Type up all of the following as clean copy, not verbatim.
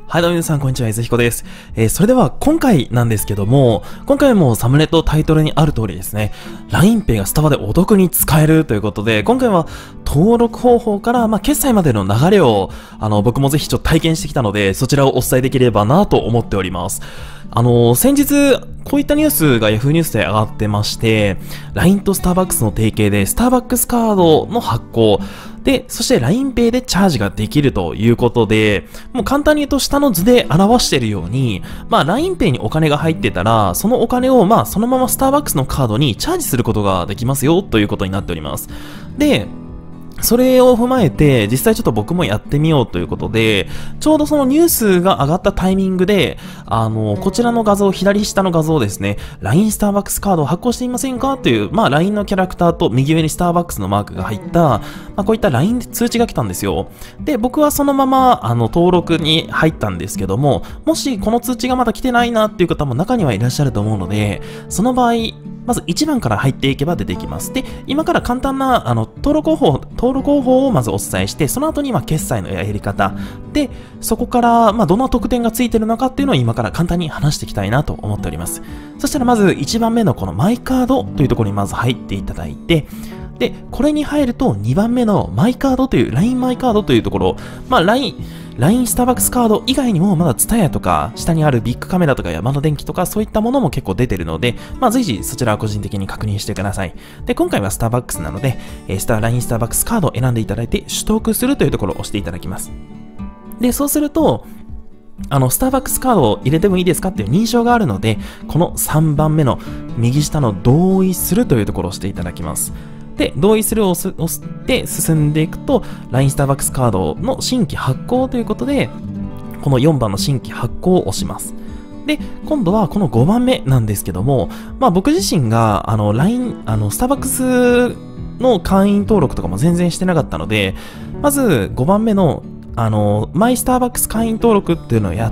はい、どうも皆さん、こんにちは、いずひこです。それでは、今回なんですけども、今回もサムネとタイトルにある通りですね、LINEPay がスタバでお得に使えるということで、今回は登録方法から、決済までの流れを、僕もぜひちょっと体験してきたので、そちらをお伝えできればなと思っております。先日、こういったニュースが Yahoo ニュースで上がってまして、LINE とスターバックスの提携で、スターバックスカードの発行、で、そして LINEPay でチャージができるということで、もう簡単に言うと下の図で表しているように、LINEPay にお金が入ってたら、そのお金をそのままスターバックスのカードにチャージすることができますよということになっております。で、それを踏まえて、実際ちょっと僕もやってみようということで、ちょうどそのニュースが上がったタイミングで、こちらの画像、左下の画像ですね、LINE スターバックスカードを発行していませんかという、LINE のキャラクターと右上にスターバックスのマークが入った、こういった LINE で通知が来たんですよ。で、僕はそのまま、登録に入ったんですけども、もしこの通知がまだ来てないなっていう方も中にはいらっしゃると思うので、その場合、まず1番から入っていけば出てきます。で、今から簡単な登録方法をまずお伝えして、その後に決済のやり方で、そこからどんな特典がついているのかっていうのを今から簡単に話していきたいなと思っております。そしたらまず1番目のこのマイカードというところにまず入っていただいて、で、これに入ると2番目のマイカードという LINE マイカードというところ、LINE スターバックスカード以外にもまだTSUTAYAとか下にあるビッグカメラとかヤマダ電機とかそういったものも結構出てるので、随時そちらは個人的に確認してください。で、今回はスターバックスなので、LINE スターバックスカードを選んでいただいて取得するというところを押していただきます。で、そうすると、スターバックスカードを入れてもいいですかっていう認証があるので、この3番目の右下の同意するというところを押していただきます。で、同意するを押して進んでいくと、LINE スターバックスカードの新規発行ということで、この4番の新規発行を押します。で、今度はこの5番目なんですけども、僕自身が、LINE、スターバックスの会員登録とかも全然してなかったので、まず5番目の、マイスターバックス会員登録っていうのをやって、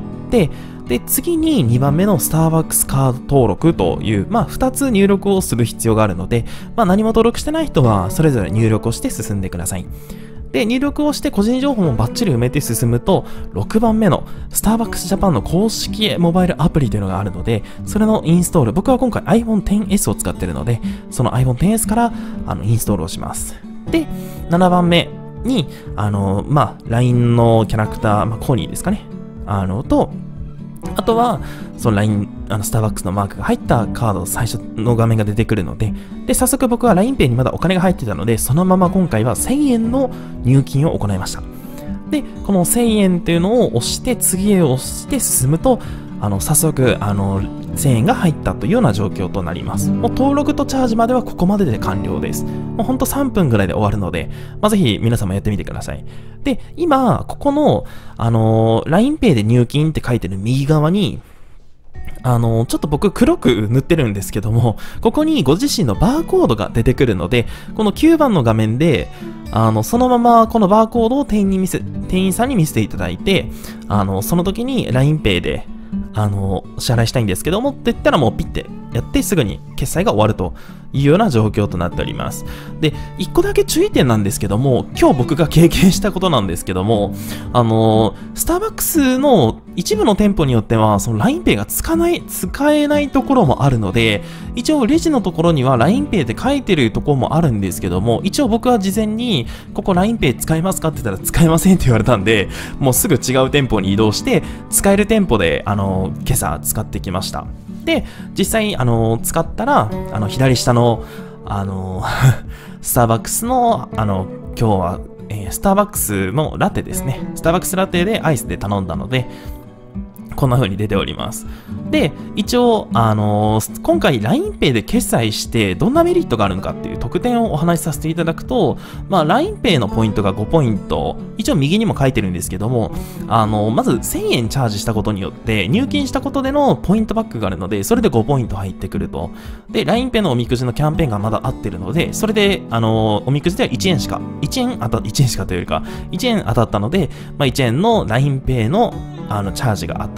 で、次に2番目のスターバックスカード登録という、2つ入力をする必要があるので、何も登録してない人はそれぞれ入力をして進んでください。で、入力をして個人情報もバッチリ埋めて進むと、6番目のスターバックスジャパンの公式モバイルアプリというのがあるので、それのインストール、僕は今回 iPhone XS を使っているので、その iPhone XS からインストールをします。で、7番目に、LINE のキャラクター、コニーですかね。あとは、その LINE、スターバックスのマークが入ったカード、最初の画面が出てくるので、で、早速僕は LINEPay にまだお金が入ってたので、そのまま今回は1000円の入金を行いました。で、この1000円っていうのを押して、次へ押して進むと、早速、1000円が入ったというような状況となります。もう登録とチャージまではここまでで完了です。もうほんと3分ぐらいで終わるので、ぜひ皆様やってみてください。で、今、ここの、LINEPay で入金って書いてる右側に、ちょっと僕黒く塗ってるんですけども、ここにご自身のバーコードが出てくるので、この9番の画面で、そのままこのバーコードを店員さんに見せていただいて、その時に LINEPay で、お支払いしたいんですけどもって言ったらもうピッてやってすぐに決済が終わるというような状況となっております。で、一個だけ注意点なんですけども、今日僕が経験したことなんですけども、スターバックスの一部の店舗によっては、その LINEPay が使えないところもあるので、一応レジのところには LINEPay って書いてるところもあるんですけども、一応僕は事前に、ここ LINEPay 使えますかって言ったら使えませんって言われたんで、もうすぐ違う店舗に移動して、使える店舗で、今朝使ってきました。で、実際、使ったら、左下の、スターバックスの、今日は、スターバックスのラテですね。スターバックスラテでアイスで頼んだので、こんな風に出ております。で、一応、今回 LINEPay で決済してどんなメリットがあるのかっていう特典をお話しさせていただくと、LINEPay のポイントが5ポイント、一応右にも書いてるんですけども、まず1000円チャージしたことによって入金したことでのポイントバックがあるので、それで5ポイント入ってくると。で、LINEPay のおみくじのキャンペーンがまだ合ってるので、それで、おみくじでは1円しかというよりか、1円当たったので、1円の LINEPay のチャージがあったと。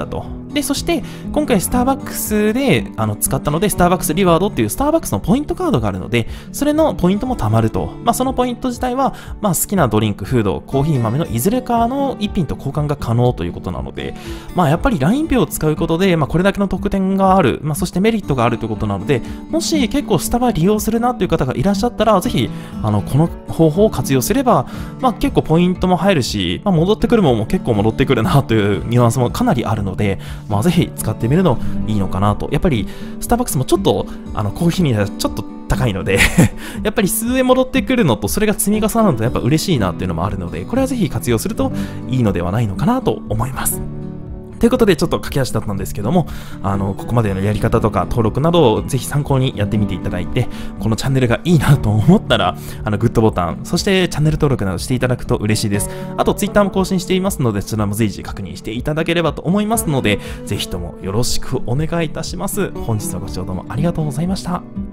で、そして、今回スターバックスで使ったので、スターバックスリワードっていうスターバックスのポイントカードがあるので、それのポイントも貯まると。そのポイント自体は、好きなドリンク、フード、コーヒー豆のいずれかの一品と交換が可能ということなので、やっぱり LINEPay を使うことで、これだけの特典がある、そしてメリットがあるということなので、もし結構スタバ利用するなという方がいらっしゃったら、ぜひ、この方法を活用すれば、結構ポイントも入るし、戻ってくるもんも結構戻ってくるなというニュアンスもかなりあるので、ぜひ使ってみるのいいのかなと。やっぱり、スターバックスもちょっと、コーヒーにはちょっと高いのでやっぱり数円戻ってくるのと、それが積み重なるとやっぱ嬉しいなっていうのもあるので、これはぜひ活用するといいのではないのかなと思います。ということで、ちょっと駆け足だったんですけども、ここまでのやり方とか登録などをぜひ参考にやってみていただいて、このチャンネルがいいなと思ったら、グッドボタン、そしてチャンネル登録などしていただくと嬉しいです。あと、Twitter も更新していますので、そちらも随時確認していただければと思いますので、ぜひともよろしくお願いいたします。本日のご視聴どうもありがとうございました。